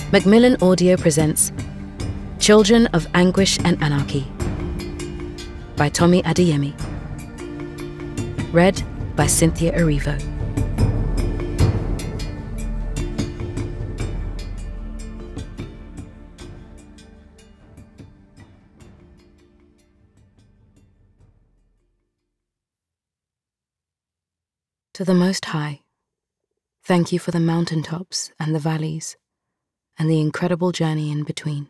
Macmillan Audio presents Children of Anguish and Anarchy by Tomi Adeyemi. Read by Cynthia Erivo. To the Most High, thank you for the mountaintops and the valleys, and the incredible journey in between.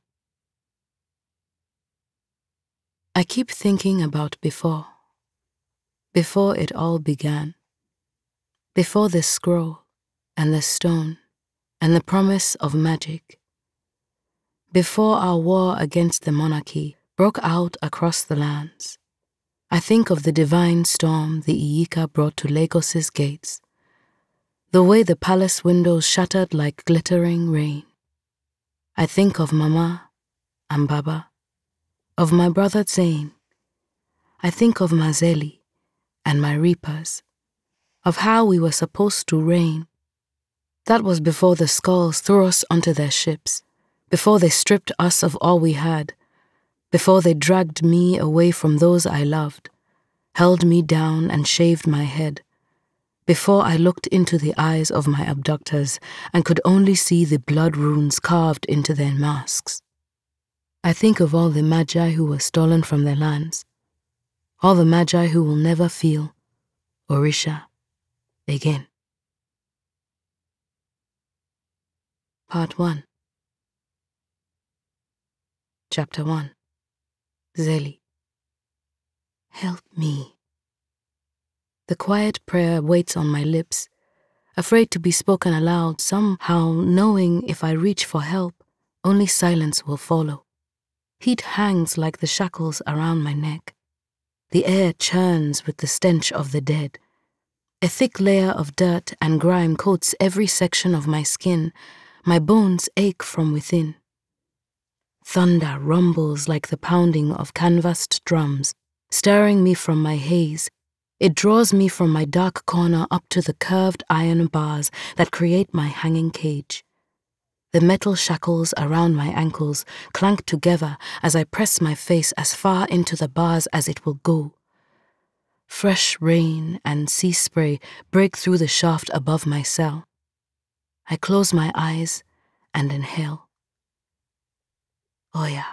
I keep thinking about before it all began, before this scroll and the stone and the promise of magic, before our war against the monarchy broke out across the lands. I think of the divine storm the Iyika brought to Lagos's gates, the way the palace windows shattered like glittering rain. I think of Mama and Baba, of my brother Zane. I think of my Zélie and my reapers, of how we were supposed to reign. That was before the skulls threw us onto their ships, before they stripped us of all we had, before they dragged me away from those I loved, held me down and shaved my head, before I looked into the eyes of my abductors and could only see the blood runes carved into their masks. I think of all the Magi who were stolen from their lands, all the Magi who will never feel Orisha again. Part 1. Chapter 1. Zélie. Help me. The quiet prayer waits on my lips, afraid to be spoken aloud, somehow knowing if I reach for help, only silence will follow. Heat hangs like the shackles around my neck. The air churns with the stench of the dead. A thick layer of dirt and grime coats every section of my skin. My bones ache from within. Thunder rumbles like the pounding of canvassed drums, stirring me from my haze. It draws me from my dark corner up to the curved iron bars that create my hanging cage. The metal shackles around my ankles clank together as I press my face as far into the bars as it will go. Fresh rain and sea spray break through the shaft above my cell. I close my eyes and inhale. Oya.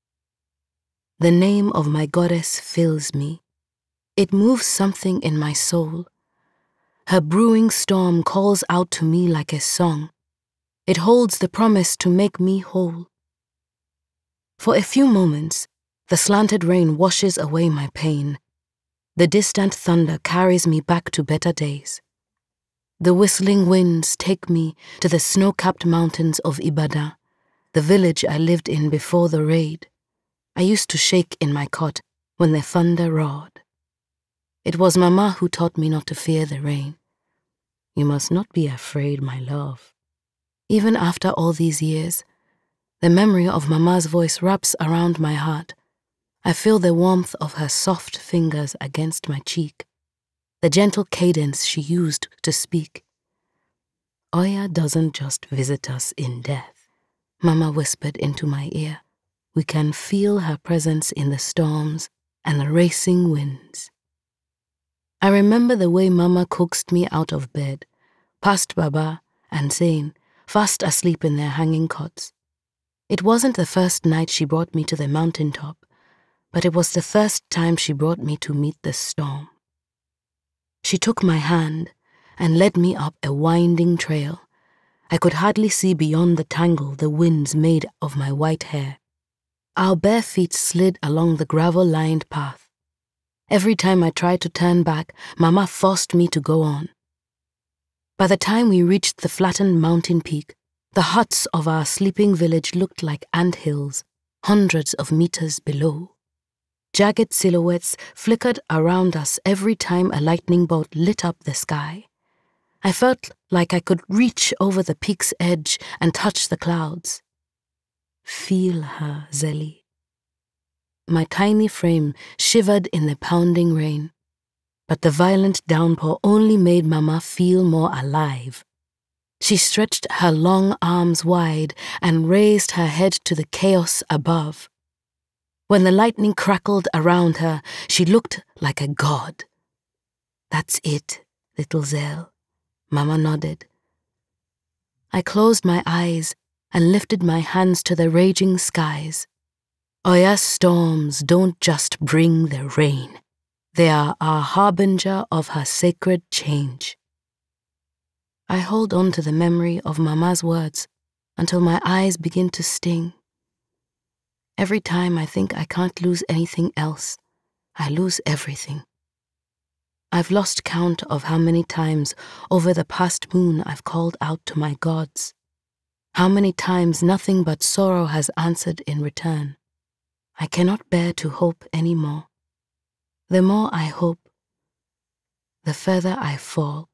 The name of my goddess fills me. It moves something in my soul. Her brewing storm calls out to me like a song. It holds the promise to make me whole. For a few moments, the slanted rain washes away my pain. The distant thunder carries me back to better days. The whistling winds take me to the snow-capped mountains of Ibadan, the village I lived in before the raid. I used to shake in my cot when the thunder roared. It was Mama who taught me not to fear the rain. You must not be afraid, my love. Even after all these years, the memory of Mama's voice wraps around my heart. I feel the warmth of her soft fingers against my cheek, the gentle cadence she used to speak. Oya doesn't just visit us in death, Mama whispered into my ear. We can feel her presence in the storms and the racing winds. I remember the way Mama coaxed me out of bed, past Baba and Zane, fast asleep in their hanging cots. It wasn't the first night she brought me to the mountaintop, but it was the first time she brought me to meet the storm. She took my hand and led me up a winding trail. I could hardly see beyond the tangle the winds made of my white hair. Our bare feet slid along the gravel-lined path. Every time I tried to turn back, Mama forced me to go on. By the time we reached the flattened mountain peak, the huts of our sleeping village looked like anthills, hundreds of meters below. Jagged silhouettes flickered around us every time a lightning bolt lit up the sky. I felt like I could reach over the peak's edge and touch the clouds. Feel her, Zélie. My tiny frame shivered in the pounding rain, but the violent downpour only made Mama feel more alive. She stretched her long arms wide and raised her head to the chaos above. When the lightning crackled around her, she looked like a god. "That's it, little Zélie," Mama nodded. I closed my eyes and lifted my hands to the raging skies. Oya's storms don't just bring the rain. They are our harbinger of her sacred change. I hold on to the memory of Mama's words until my eyes begin to sting. Every time I think I can't lose anything else, I lose everything. I've lost count of how many times over the past moon I've called out to my gods. How many times nothing but sorrow has answered in return. I cannot bear to hope any more. The more I hope, the further I fall.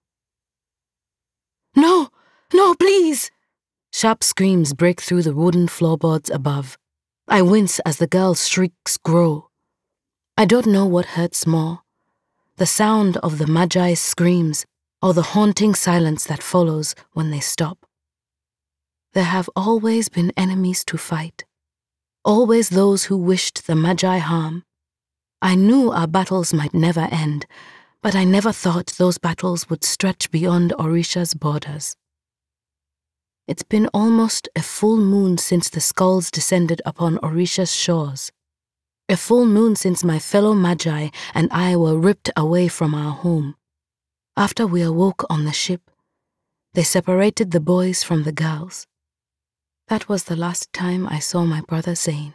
"No! No, please!" Sharp screams break through the wooden floorboards above. I wince as the girl's shrieks grow. I don't know what hurts more, the sound of the Magi's screams or the haunting silence that follows when they stop. There have always been enemies to fight, always those who wished the Magi harm. I knew our battles might never end, but I never thought those battles would stretch beyond Orisha's borders. It's been almost a full moon since the skulls descended upon Orisha's shores. A full moon since my fellow Magi and I were ripped away from our home. After we awoke on the ship, they separated the boys from the girls. That was the last time I saw my brother Zane.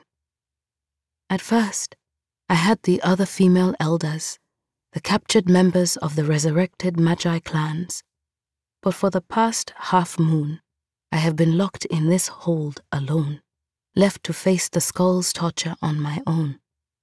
At first, I had the other female elders, the captured members of the resurrected Maji Clans. But for the past half moon, I have been locked in this hold alone, left to face the skull's torture on my own.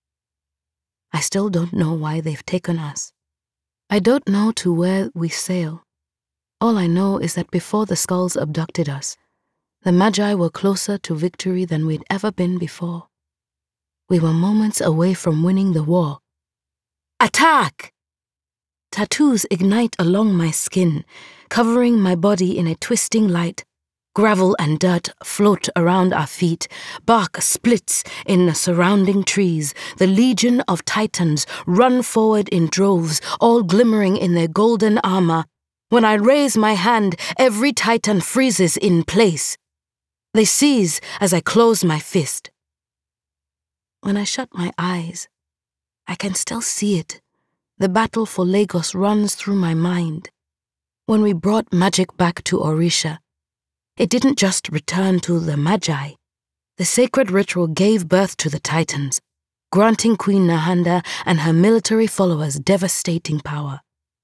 I still don't know why they've taken us. I don't know to where we sail. All I know is that before the skulls abducted us, the Magi were closer to victory than we'd ever been before. We were moments away from winning the war. Attack! Tattoos ignite along my skin, covering my body in a twisting light. Gravel and dirt float around our feet. Bark splits in the surrounding trees. The legion of titans run forward in droves, all glimmering in their golden armor. When I raise my hand, every titan freezes in place. They seize as I close my fist. When I shut my eyes, I can still see it. The battle for Lagos runs through my mind. When we brought magic back to Orisha, it didn't just return to the Magi. The sacred ritual gave birth to the Titans, granting Queen Nahanda and her military followers devastating power.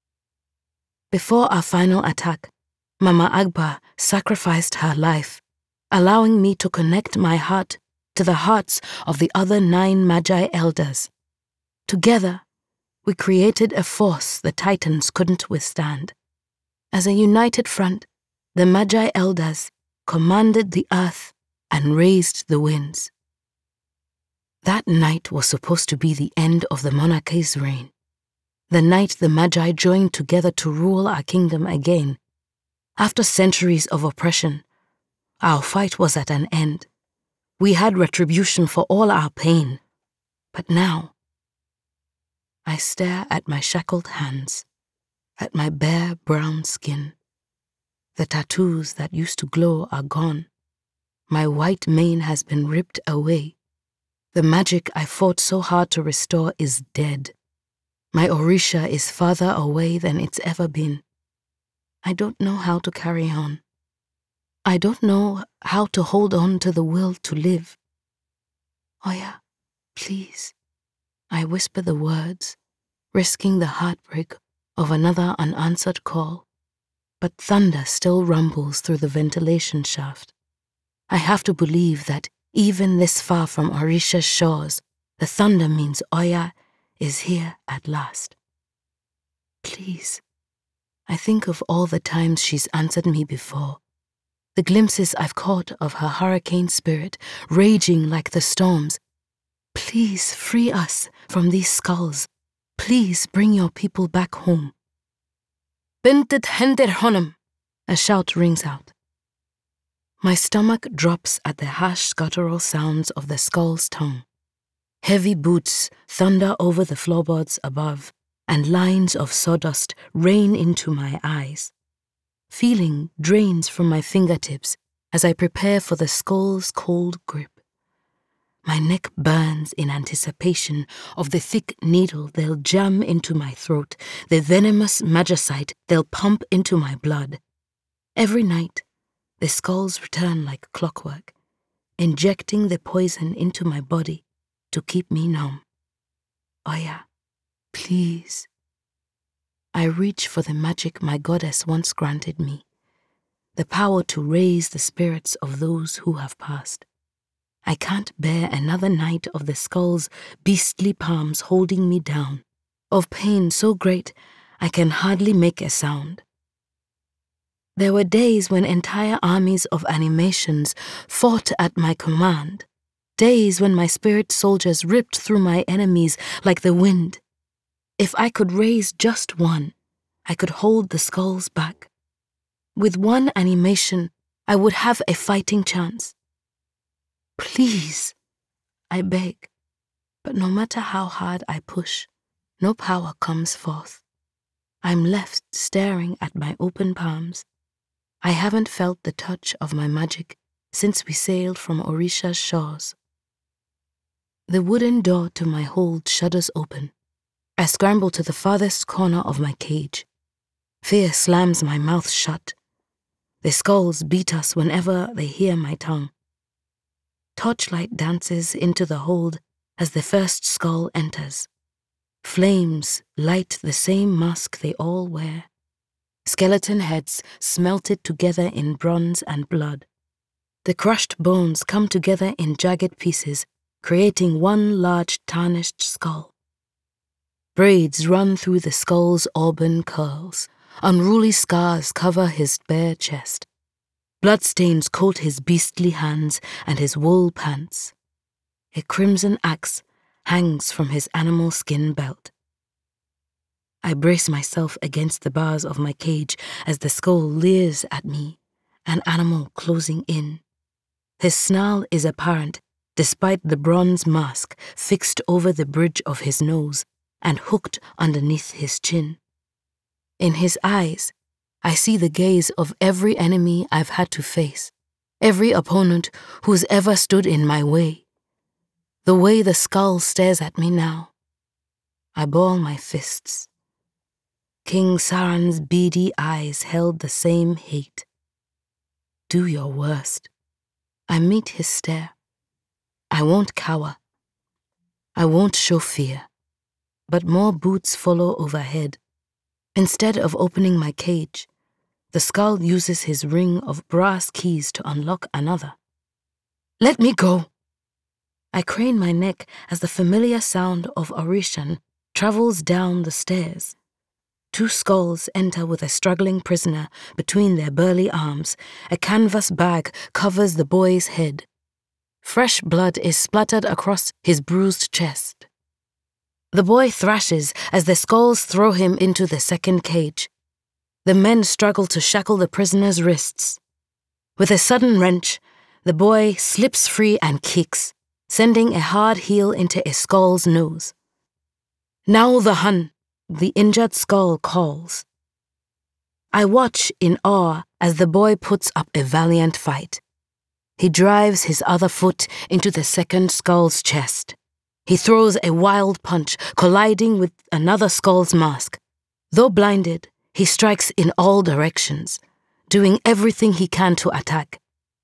Before our final attack, Mama Agba sacrificed her life, allowing me to connect my heart to the hearts of the other 9 Magi elders. Together, we created a force the Titans couldn't withstand. As a united front, the Magi elders commanded the earth and raised the winds. That night was supposed to be the end of the monarchy's reign. The night the Magi joined together to rule our kingdom again. After centuries of oppression, our fight was at an end. We had retribution for all our pain. But now, I stare at my shackled hands, at my bare brown skin. The tattoos that used to glow are gone. My white mane has been ripped away. The magic I fought so hard to restore is dead. My Orisha is farther away than it's ever been. I don't know how to carry on. I don't know how to hold on to the will to live. Oya, please. I whisper the words, risking the heartbreak of another unanswered call. But thunder still rumbles through the ventilation shaft. I have to believe that even this far from Orisha's shores, the thunder means Oya is here at last. Please. I think of all the times she's answered me before, the glimpses I've caught of her hurricane spirit raging like the storms. Please free us from these skulls. Please bring your people back home. Binted hender honum, A shout rings out. My stomach drops at the harsh guttural sounds of the skull's tongue. Heavy boots thunder over the floorboards above, and lines of sawdust rain into my eyes. Feeling drains from my fingertips as I prepare for the skull's cold grip. My neck burns in anticipation of the thick needle they'll jam into my throat, the venomous magicite they'll pump into my blood. Every night, the skulls return like clockwork, injecting the poison into my body to keep me numb. Oya, please. I reach for the magic my goddess once granted me, the power to raise the spirits of those who have passed. I can't bear another night of the skull's beastly palms holding me down, of pain so great I can hardly make a sound. There were days when entire armies of animations fought at my command, days when my spirit soldiers ripped through my enemies like the wind. If I could raise just one, I could hold the skulls back. With one animation, I would have a fighting chance. Please, I beg, but no matter how hard I push, no power comes forth. I'm left staring at my open palms. I haven't felt the touch of my magic since we sailed from Orisha's shores. The wooden door to my hold shudders open. I scramble to the farthest corner of my cage. Fear slams my mouth shut. The skulls beat us whenever they hear my tongue. Torchlight dances into the hold as the first skull enters. Flames light the same mask they all wear. Skeleton heads smelted together in bronze and blood. The crushed bones come together in jagged pieces, creating one large tarnished skull. Braids run through the skull's auburn curls. Unruly scars cover his bare chest. Bloodstains coat his beastly hands and his wool pants. A crimson axe hangs from his animal skin belt. I brace myself against the bars of my cage as the skull leers at me, an animal closing in. His snarl is apparent despite the bronze mask fixed over the bridge of his nose and hooked underneath his chin. In his eyes, I see the gaze of every enemy I've had to face, every opponent who's ever stood in my way. The way the skull stares at me now. I ball my fists. King Saran's beady eyes held the same hate. Do your worst. I meet his stare. I won't cower. I won't show fear. But more boots follow overhead. Instead of opening my cage, the skull uses his ring of brass keys to unlock another. Let me go! I crane my neck as the familiar sound of Orishan travels down the stairs. Two skulls enter with a struggling prisoner between their burly arms. A canvas bag covers the boy's head. Fresh blood is splattered across his bruised chest. The boy thrashes as the skulls throw him into the second cage. The men struggle to shackle the prisoner's wrists. With a sudden wrench, the boy slips free and kicks, sending a hard heel into a skull's nose. Now the Hun, the injured skull calls. I watch in awe as the boy puts up a valiant fight. He drives his other foot into the second skull's chest. He throws a wild punch, colliding with another skull's mask. Though blinded, he strikes in all directions, doing everything he can to attack.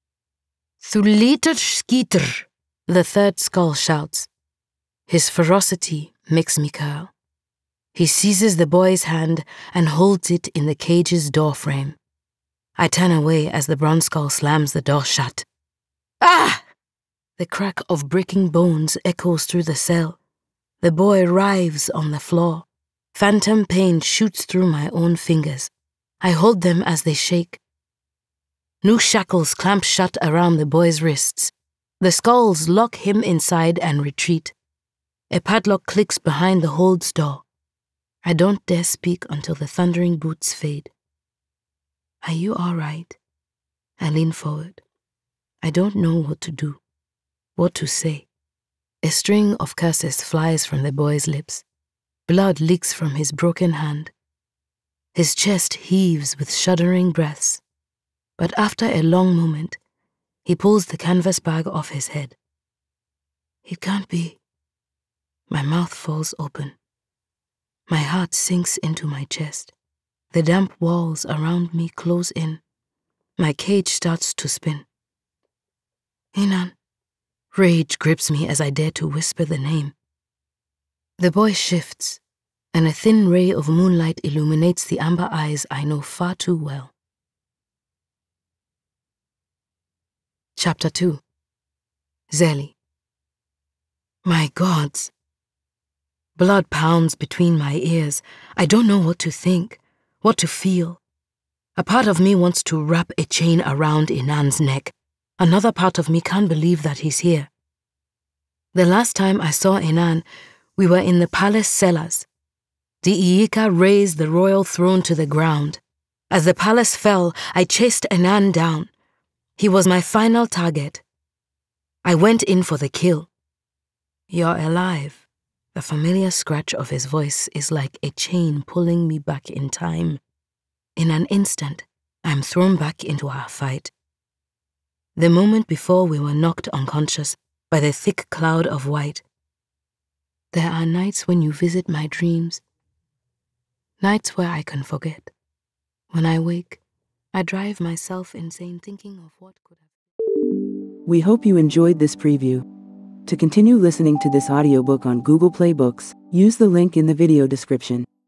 Thuliter Skiter, the third skull shouts. His ferocity makes me curl. He seizes the boy's hand and holds it in the cage's doorframe. I turn away as the bronze skull slams the door shut. Ah! The crack of breaking bones echoes through the cell. The boy writhes on the floor. Phantom pain shoots through my own fingers. I hold them as they shake. New shackles clamp shut around the boy's wrists. The skulls lock him inside and retreat. A padlock clicks behind the hold's door. I don't dare speak until the thundering boots fade. Are you all right? I lean forward. I don't know what to do, what to say. A string of curses flies from the boy's lips. Blood leaks from his broken hand. His chest heaves with shuddering breaths. But after a long moment, he pulls the canvas bag off his head. It can't be. My mouth falls open. My heart sinks into my chest. The damp walls around me close in. My cage starts to spin. Inan. Rage grips me as I dare to whisper the name. The boy shifts, and a thin ray of moonlight illuminates the amber eyes I know far too well. Chapter 2. Zélie. My gods. Blood pounds between my ears. I don't know what to think, what to feel. A part of me wants to wrap a chain around Inan's neck. Another part of me can't believe that he's here. The last time I saw Inan, we were in the palace cellars. The Iyika razed the royal throne to the ground. As the palace fell, I chased Inan down. He was my final target. I went in for the kill. You're alive. The familiar scratch of his voice is like a chain pulling me back in time. In an instant, I'm thrown back into our fight. The moment before we were knocked unconscious by the thick cloud of white. There are nights when you visit my dreams. Nights where I can forget. When I wake, I drive myself insane thinking of what could have... We hope you enjoyed this preview. To continue listening to this audiobook on Google Play Books, use the link in the video description.